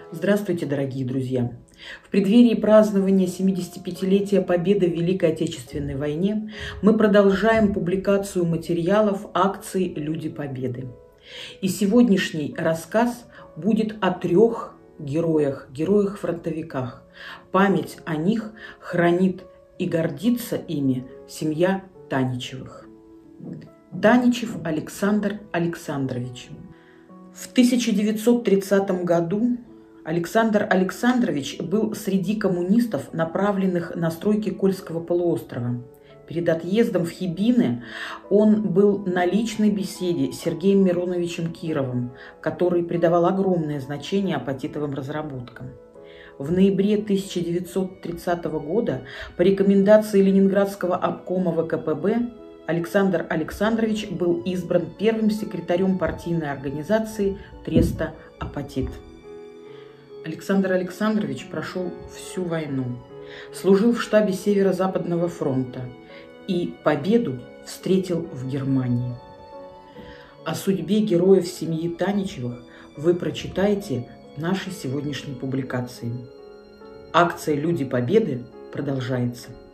Здравствуйте, дорогие друзья! В преддверии празднования 75-летия Победы в Великой Отечественной войне мы продолжаем публикацию материалов акции «Люди Победы». И сегодняшний рассказ будет о 3 героях-фронтовиках. Память о них хранит и гордится ими семья Таничевых. Таничев Александр Александрович. В 1930 году Александр Александрович был среди коммунистов, направленных на стройки Кольского полуострова. Перед отъездом в Хибины он был на личной беседе с Сергеем Мироновичем Кировым, который придавал огромное значение апатитовым разработкам. В ноябре 1930 года по рекомендации Ленинградского обкома ВКПБ Александр Александрович был избран первым секретарем партийной организации Треста «Апатит». Александр Александрович прошел всю войну, служил в штабе Северо-Западного фронта и победу встретил в Германии. О судьбе героев семьи Таничевых вы прочитаете в нашей сегодняшней публикации. Акция «Люди Победы» продолжается.